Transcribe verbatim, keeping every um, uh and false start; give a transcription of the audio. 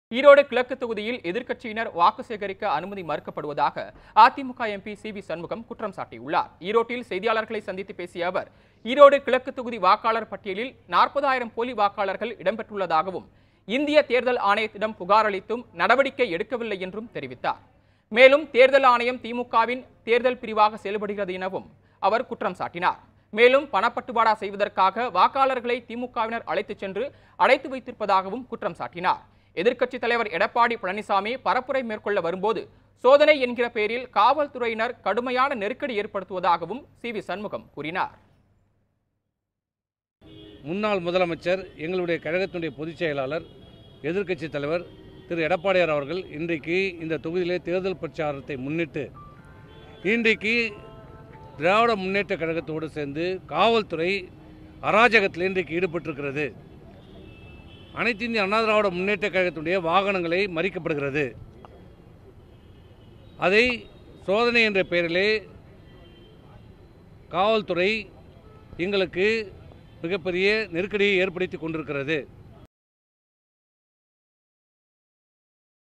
ஈரோடு கிழக்கு தொகுதியில் எதிர்க்கட்சியினர் வாக்கு சேகரிக்க அனுமதி மறுக்கப்படுவதாக AIADMK MP C V Shanmugam குற்றம் சாட்டியுள்ளார். ஈரோட்டில் செய்தியாளர்களை சந்தித்து பேசிய அவர், ஈரோடு கிழக்கு தொகுதி வாக்காளர் பட்டியலில் நாற்பதாயிரம் போலி வாக்காளர்கள் இடம்பெற்றுள்ளதாகவும் இந்திய தேர்தல் ஆணையத்திடம் புகார் அளித்தும் நடவடிக்கை எடுக்கவில்லை என்றும் தெரிவித்தார். மேலும் தேர்தல் ஆணையம் திமுகவின் தேர்தல் பிரிவாக செயல்படுகிறது எனவும் அவர் குற்றம் சாட்டினார். மேலும் பணப்பட்டுவாடா செய்வதற்காக வாக்காளர்களை திமுகவினர் அழைத்துச் சென்று அடைத்து வைத்திருப்பதாகவும் குற்றம் சாட்டினார். எதிர்க்கட்சித் தலைவர் எடப்பாடி பழனிசாமி பரப்புரை மேற்கொள்ள வரும்போது சோதனை என்கிற பெயரில் காவல்துறையினர் கடுமையான நெருக்கடி ஏற்படுத்துவதாகவும் சி வி சண்முகம் கூறினார். முன்னாள் முதலமைச்சர், எங்களுடைய கழகத்தினுடைய பொதுச் செயலாளர், எதிர்க்கட்சித் தலைவர் திரு எடப்பாடியார் அவர்கள் இன்றைக்கு இந்த தொகுதியிலே தேர்தல் பிரச்சாரத்தை முன்னிட்டு இன்றைக்கு திராவிட முன்னேற்ற கழகத்தோடு சேர்ந்து காவல்துறை அராஜகத்தில் இன்றைக்கு ஈடுபட்டிருக்கிறது. அனைத்து இந்திய அண்ணா திராவிட முன்னேற்ற கழகத்துடைய வாகனங்களை மறிக்கப்படுகிறது. அதை சோதனை என்ற பெயரிலே காவல்துறை எங்களுக்கு மிகப்பெரிய நெருக்கடியை ஏற்படுத்தி கொண்டிருக்கிறது.